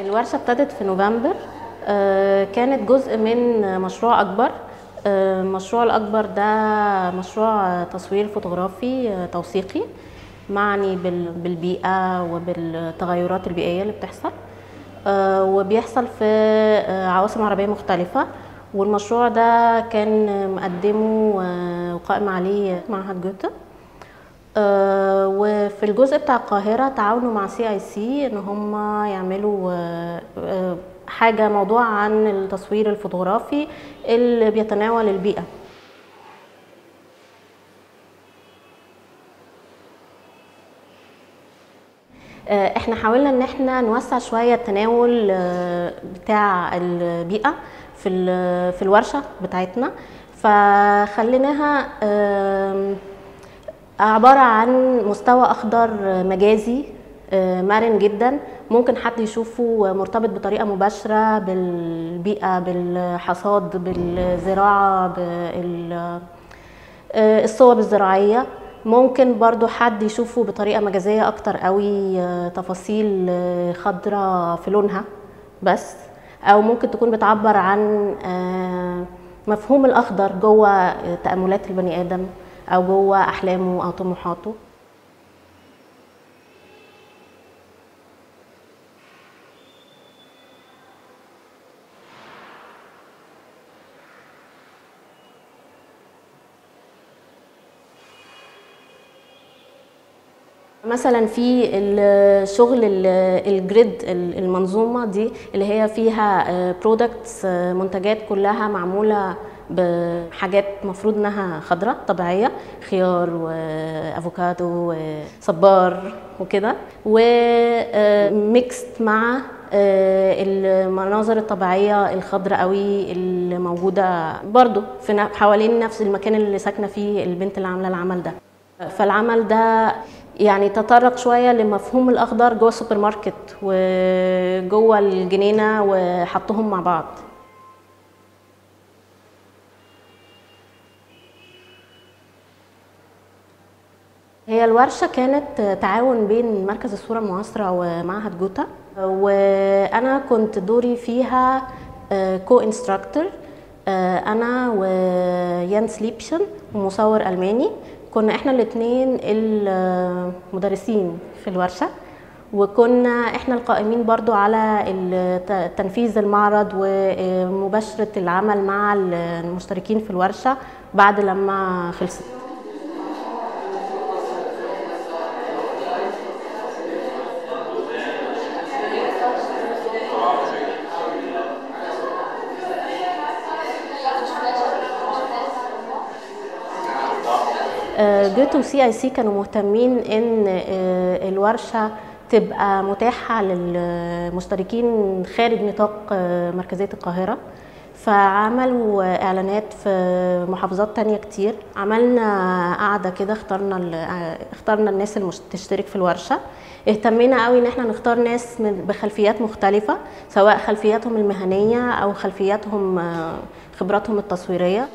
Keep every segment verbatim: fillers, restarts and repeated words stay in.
الورشة ابتدت في نوفمبر. آه، كانت جزء من مشروع أكبر. آه، المشروع الأكبر ده مشروع تصوير فوتوغرافي آه، توثيقي معني بال- بالبيئة وبالتغيرات البيئية اللي بتحصل، آه، وبيحصل في آه، عواصم عربية مختلفة. والمشروع ده كان مقدمه آه، وقائم عليه معهد جوته. آه، وفي الجزء بتاع القاهرة تعاونوا مع سي اي سي ان هم يعملوا آه، آه، حاجة موضوع عن التصوير الفوتوغرافي اللي بيتناول البيئة. آه، احنا حاولنا ان احنا نوسع شوية التناول آه، بتاع البيئة في ال- في الورشة بتاعتنا، فخليناها آم، عبارة عن مستوى أخضر مجازي آه، مرن جدا، ممكن حد يشوفه مرتبط بطريقة مباشرة بالبيئة، بالحصاد، بالزراعة، بالصوب الزراعية. ممكن برضو حد يشوفه بطريقة مجازية أكتر قوي، آه، تفاصيل آه، خضراء في لونها بس، أو ممكن تكون بتعبر عن آه، مفهوم الأخضر جوه تأملات البني آدم أو جوه أحلامه أو طموحاته. مثلا في الشغل ال- الجريد، المنظومه دي اللي هي فيها برودكتس، منتجات كلها معموله بحاجات مفروض انها خضراء طبيعيه، خيار وافوكادو وصبار وكده، وميكست مع آه، المناظر الطبيعيه الخضراء قوي اللي موجوده برضو في ن- حوالين نفس المكان اللي ساكنه فيه البنت اللي عامله العمل ده. فالعمل ده يعني تطرق شوية لمفهوم الأخضر جوه السوبر ماركت وجوه الجنينة وحطهم مع بعض. هي الورشة كانت تعاون بين مركز الصورة المعاصرة ومعهد جوتا، وأنا كنت دوري فيها كو انستراكتور، أنا ويانس ليبشن ومصور ألماني. كنا احنا الاثنين المدرسين في الورشة، وكنا احنا القائمين برضو على الت- تنفيذ المعرض ومباشرة العمل مع المشتركين في الورشة بعد لما خلصت. آه، جوتو وسي اي سي كانوا مهتمين ان آه، الورشه تبقى متاحه للمشتركين خارج نطاق آه، مركزيه القاهره، فعملوا اعلانات في محافظات تانية كتير. عملنا قعده كده، اخترنا ال- آه، اخترنا الناس اللي مش- تشترك في الورشه. اهتمينا قوي ان احنا نختار ناس من- بخلفيات مختلفه، سواء خلفياتهم المهنيه او خلفياتهم آه، خبراتهم التصويريه.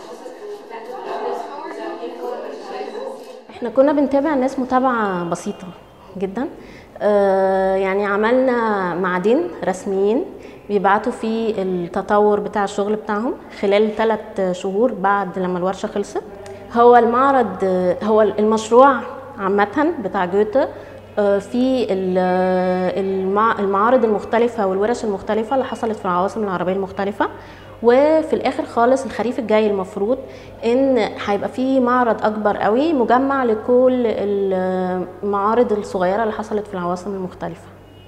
احنا كنا بنتابع الناس متابعة بسيطة جدا. آه، يعني عملنا معادين رسميين بيبعتوا فيه التطور بتاع الشغل بتاعهم خلال ثلاث شهور بعد لما الورشة خلصت. هو المعرض، آه، هو المشروع عامة بتاع جوته آه، في ال- المع- المعارض المختلفة والورش المختلفة اللي حصلت في العواصم العربية المختلفة. وفي الاخر خالص الخريف الجاي المفروض ان هيبقى في معرض اكبر قوي مجمع لكل المعارض الصغيرة اللي حصلت في العواصم المختلفة.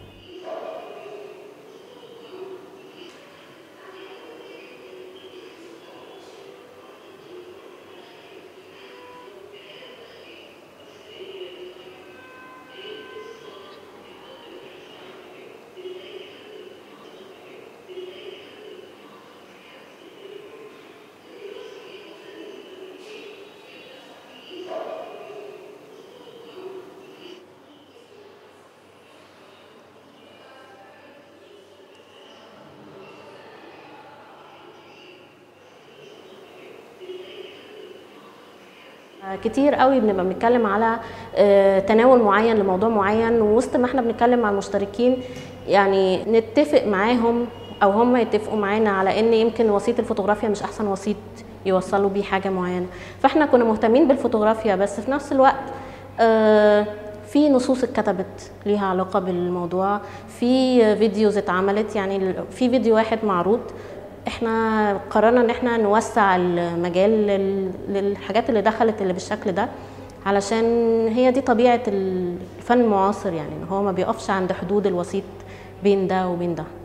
كتير قوي بنبقى بنتكلم على آه، تناول معين لموضوع معين، ووسط ما احنا بنتكلم مع المشتركين يعني نتفق معاهم او هم يتفقوا معانا على ان يمكن وسيط الفوتوغرافيا مش احسن وسيط يوصلوا بيه حاجه معينه. فاحنا كنا مهتمين بالفوتوغرافيا، بس في نفس الوقت آه في نصوص اتكتبت ليها علاقه بالموضوع، في فيديوز اتعملت، يعني في فيديو واحد معروض. احنا قررنا ان احنا نوسع المجال للحاجات اللي دخلت اللي بالشكل ده، علشان هي دي طبيعه الفن المعاصر، يعني ان هو ما بيقفش عند حدود الوسيط بين ده وبين ده.